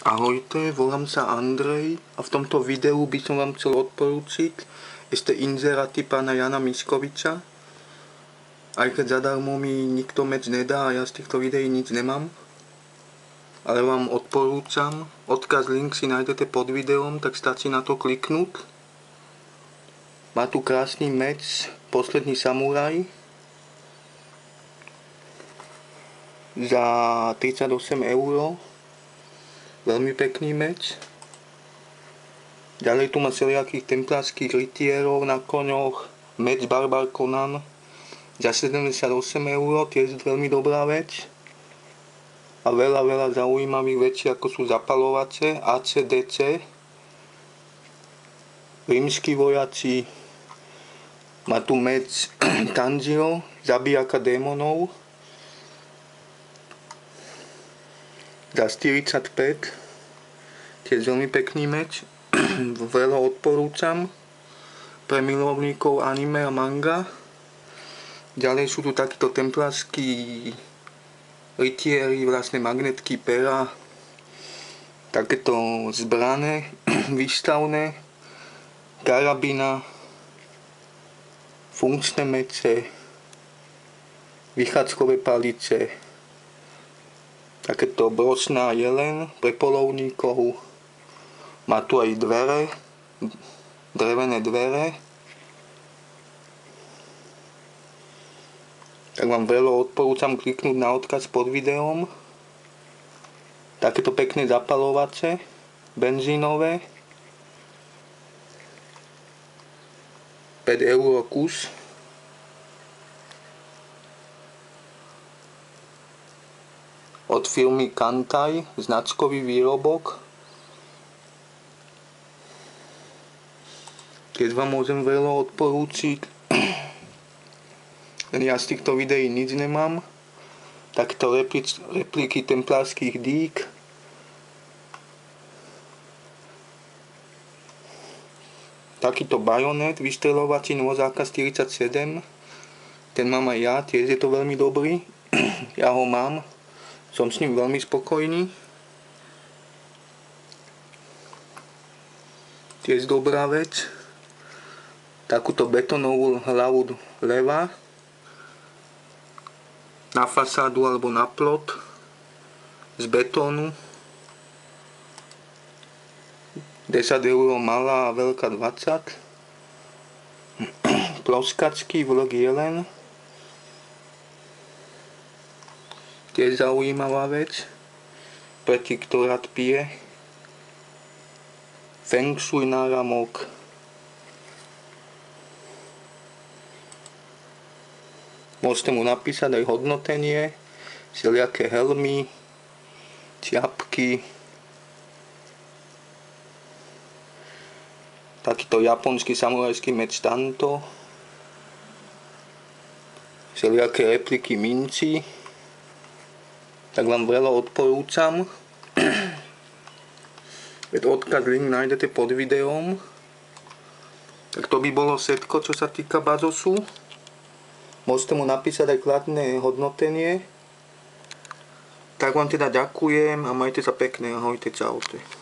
Ahojte, volám sa Andrej a v tomto videu by som vám chcel odporúčiť isté inzeráty pána Jana Miškoviča. Aj keď zadarmo mi nikto meč nedá a ja z týchto videí nič nemám. Ale vám odporúčam, odkaz, link si nájdete pod videom, tak stačí na to kliknúť. Má tu krásny meč, Posledný samuraj. Za 38 €. Veľmi pekný meč. Ďalej tu má všelijakých templárskych rytierov na koňoch. Meč Barbar Conan za 78 €, tiež veľmi dobrá vec. A veľa zaujímavých vecí, ako sú zapalovače, ACDC, rímski vojaci. Má tu meč Tanjiro, zabíjaka démonov za 45, tiež veľmi pekný meč. Veľa odporúčam pre milovníkov anime a manga. Ďalej sú tu takíto templárskí rytieri, vlastne magnetky, pera, takéto zbrane výstavné, karabína, funkčné meče, vychádzkové palice, takéto bročná jelen pre polovníkov. Má tu aj dvere, drevené dvere. Tak vám veľa odporúčam kliknúť na odkaz pod videom. Takéto pekné zapalovače, benzínové. 5 € kus. Od firmy Kantai, značkový výrobok. Keď vám môžem veľa odporúčiť, len ja z týchto videí nič nemám. Takéto repliky templárskych dík. Takýto bajonet, vystreľovací nôž AK-47. Ten mám aj ja, tiež je to veľmi dobrý. Ja ho mám, som s ním veľmi spokojný. Tiež dobrá vec. Takúto betónovú hlavu leva na fasádu alebo na plot z betónu. 10 € malá a veľká 20. Ploskačky, vlk jelen. Tiež zaujímavá vec pre tých, kto rád pije. Feng Shui náramok. Môžete mu napísať aj hodnotenie, všelijaké helmy, čiapky. Takýto japonský samurajský meč Tanto. Všelijaké repliky minci. Tak vám veľa odporúčam. Odkaz, link nájdete pod videom. Tak to by bolo všetko, čo sa týka Bazosu. Môžete mu napísať aj kladné hodnotenie. Tak vám teda ďakujem a majte sa pekne. Ahojte, čaute.